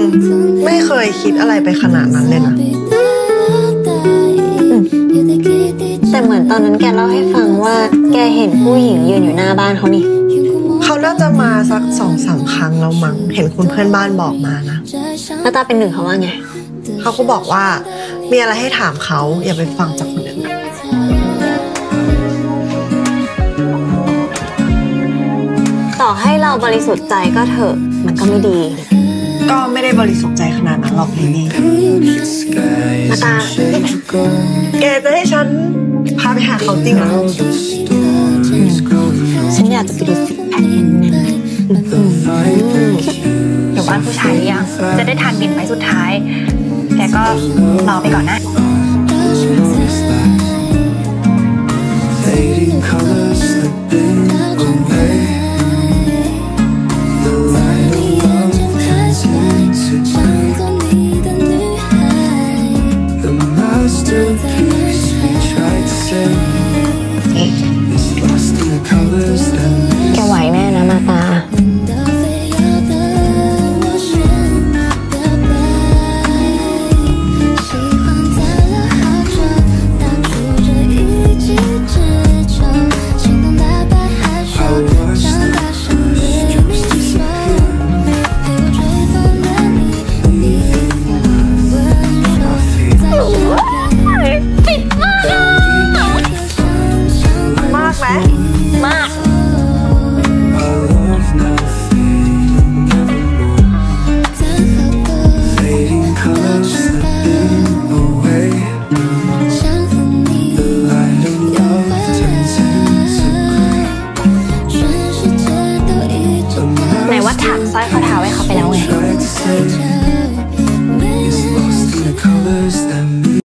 ไม่เคยคิดอะไรไปขนาดนั้นเลยนะแต่เหมือนตอนนั้นแกเล่าให้ฟังว่าแกเห็นผู้หญิงยืนอยู่หน้าบ้านเขานี่เขาน่าจะมาสัก2-3 ครั้งแล้วมั้งเห็นคุณเพื่อนบ้านบอกมานะแล้วตาเป็นหนึ่งเขาว่าไงเขาก็บอกว่ามีอะไรให้ถามเขาอย่าไปฟังจากคนอื่นต่อให้เราบริสุทธิ์ใจก็เถอะมันก็ไม่ดีก็ไม่ได้บริสุทธิ์ใจขนาดนั้นหรอกลิลลี่มาตาแกจะให้ฉันพาไปหาเขาจริงเหรอฉันอยากจะไปดูซิกแพคอยู่บ้านผู้ชายหรือยังจะได้ทานบินไว้สุดท้ายแกก็รอไปก่อนนะแกไหวแน่นะมาตามากไหนว่าถักสร้อยข้อเท้าไว้เขาไปแล้วไง